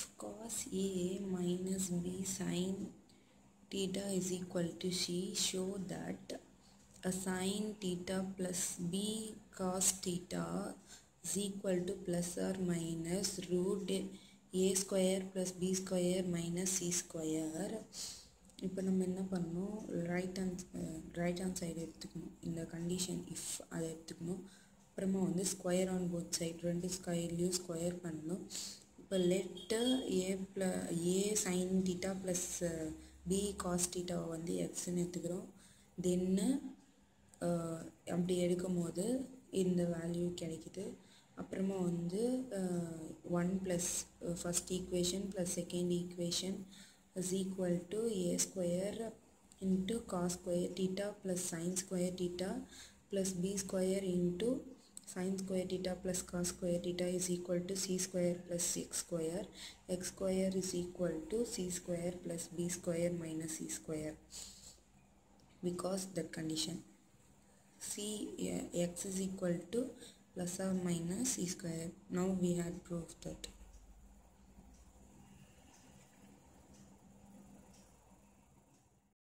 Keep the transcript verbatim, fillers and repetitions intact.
cos A minus B sin theta is equal to C, show that a sin theta plus B cos theta is equal to plus or minus root A square plus B square minus C square. இப்போ நம்ம என்ன பண்ணணும், right hand right hand side எடுத்துக்கணும், இந்த condition if அதை எடுத்துக்கணும். அப்புறமா வந்து ஸ்கொயர் ஆன் போத் சைட், ரெண்டு ஸ்கொயர்லேயும் ஸ்கொயர் பண்ணணும். இப்போ லெட்டு ஏ ப்ள A sine theta plus B cos தீட்டாவை வந்து எக்ஸ்ன்னு எடுத்துக்கிறோம். தென்னு அப்படி எடுக்கும் போது இந்த வேல்யூ கிடைக்குது. அப்புறமா வந்து one plus first equation plus second equation is equal to a square into cos square theta plus sin square theta plus b square into sin square theta plus cos square theta is equal to c square plus x square. X square is equal to c square plus b square minus c square, because that condition c uh, x is equal to plus or minus c square. Now we had proved that.